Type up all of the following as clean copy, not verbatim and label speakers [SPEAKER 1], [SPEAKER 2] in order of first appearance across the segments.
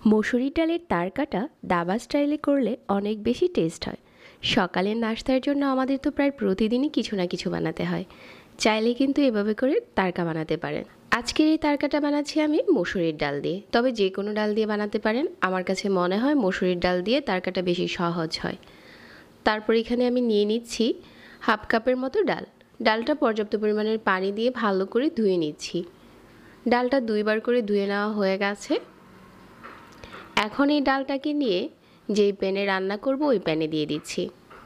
[SPEAKER 1] মসুরির ডালের তাড়কাটা দাবা স্টাইলে করলে অনেক বেশি টেস্ট হয়। সকালের নাশতার জন্য আমাদের তো প্রায় প্রতিদিনই কিছু না কিছু বানাতে হয়। চাইলে কিন্তু এভাবে করে তাড়কা বানাতে পারেন। আজকের এই তাড়কাটা বানাচ্ছি আমি মসুরির ডাল দিয়ে, তবে যে কোনো ডাল দিয়ে বানাতে পারেন। আমার কাছে মনে হয় মসুরির ডাল দিয়ে তাড়কাটা বেশি সহজ হয়। তারপর এখানে আমি নিয়ে নিচ্ছি হাফ কাপের মতো ডাল। ডালটা পর্যাপ্ত পরিমাণের পানি দিয়ে ভালো করে ধুয়ে নিচ্ছি। ডালটা 2বার করে ধুয়ে নেওয়া হয়ে গেছে। এখন এই ডালটাকে নিয়ে যেই প্যানে রান্না করব ওই প্যানে দিয়ে দিচ্ছি।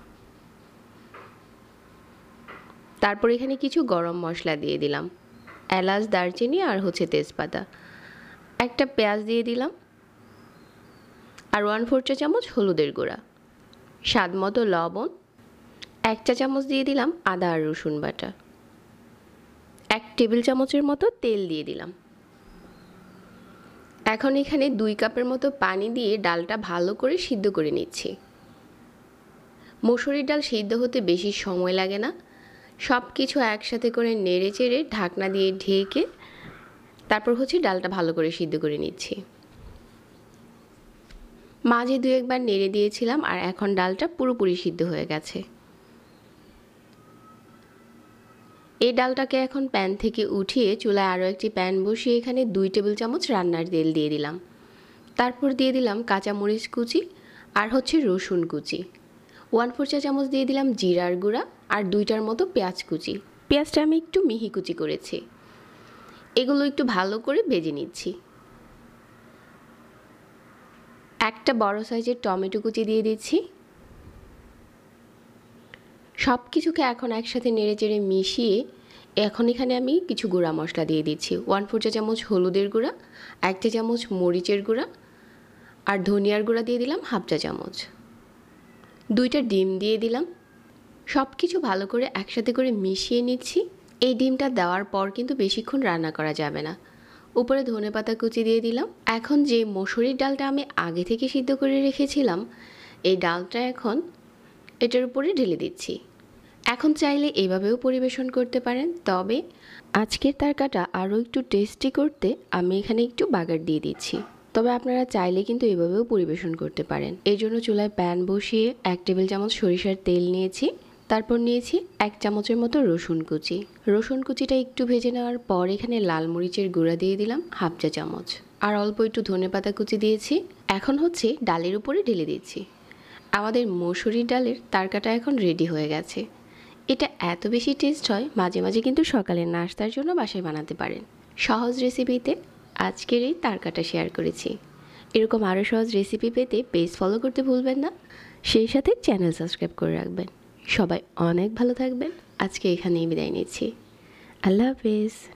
[SPEAKER 1] তারপর এখানে কিছু গরম মশলা দিয়ে দিলাম, এলাচ, দারচিনি আর তেজপাতা। একটা পেঁয়াজ দিয়ে দিলাম আর 1/4 চা চামচ হলুদের গুঁড়া, স্বাদ মতো লবণ, 1 চা চামচ দিয়ে দিলাম আদা আর রসুন বাটা, 1 টেবিল চামচের মতো তেল দিয়ে দিলাম। এখন এখানে 2 কাপের মতো পানি দিয়ে ডালটা ভালো করে সিদ্ধ করে নিচ্ছি। মসুরির ডাল সিদ্ধ হতে বেশি সময় লাগে না। সব কিছু একসাথে করে নেড়ে চেড়ে ঢাকনা দিয়ে ঢেকে তারপর ডালটা ভালো করে সিদ্ধ করে নিচ্ছি। মাঝে 2 একবার নেড়ে দিয়েছিলাম আর এখন ডালটা পুরোপুরি সিদ্ধ হয়ে গেছে। এই ডালটাকে এখন প্যান থেকে উঠিয়ে চুলায় আরও একটি প্যান বসিয়ে এখানে 2 টেবিল চামচ রান্নার তেল দিয়ে দিলাম। তারপর দিয়ে দিলাম কাঁচামরিচ কুচি আর রসুন কুচি, 1/4 চা চামচ দিয়ে দিলাম জিরার গুঁড়া আর 2টার মতো পেঁয়াজ কুচি। পেঁয়াজটা আমি একটু মিহি কুচি করেছি। এগুলো একটু ভালো করে ভেজে নিচ্ছি। একটা বড় সাইজের টমেটো কুচি দিয়ে দিচ্ছি। সব কিছুকে এখন একসাথে নেড়ে চেড়ে মিশিয়ে এখন এখানে আমি কিছু গুঁড়া মশলা দিয়ে দিচ্ছি। 1/4 চা চামচ হলুদের গুঁড়া, 1 চা চামচ মরিচের গুঁড়া আর ধনিয়ার গুঁড়া দিয়ে দিলাম হাফ চা চামচ। 2টা ডিম দিয়ে দিলাম। সব কিছু ভালো করে একসাথে করে মিশিয়ে নিচ্ছি। এই ডিমটা দেওয়ার পর কিন্তু বেশিক্ষণ রান্না করা যাবে না। উপরে ধনেপাতা কুচি দিয়ে দিলাম। এখন যে মসুরির ডালটা আমি আগে থেকে সিদ্ধ করে রেখেছিলাম এই ডালটা এখন এটার উপরে ঢেলে দিচ্ছি। এখন চাইলে এইভাবেও পরিবেশন করতে পারেন, তবে আজকের তরকাটা আরও একটু টেস্টি করতে আমি এখানে একটু বাগার দিয়ে দিচ্ছি। তবে আপনারা চাইলে কিন্তু এভাবেও পরিবেশন করতে পারেন। এই জন্য চুলায় প্যান বসিয়ে 1 টেবিল চামচ সরিষার তেল নিয়েছি। তারপর নিয়েছি 1 চামচের মতো রসুন কুচি। রসুন কুচিটা একটু ভেজে নেওয়ার পর এখানে লাল মরিচের গুঁড়া দিয়ে দিলাম হাফ চা চামচ আর অল্প একটু ধনেপাতা কুচি দিয়েছি। এখন ডালের উপরে ঢেলে দিচ্ছি। আমাদের মসুরির ডালের তরকাটা এখন রেডি হয়ে গেছে। এটা এত বেশি টেস্ট হয়, মাঝে মাঝে কিন্তু সকালের নাশতার জন্য বাসায় বানাতে পারেন। সহজ রেসিপিতে আজকের এই তরকাটা শেয়ার করেছি। এরকম আরও সহজ রেসিপি পেতে পেজ ফলো করতে ভুলবেন না, সেই সাথে চ্যানেল সাবস্ক্রাইব করে রাখবেন। সবাই অনেক ভালো থাকবেন। আজকে এখানেই বিদায় নিচ্ছি। আল্লাহ হাফেজ।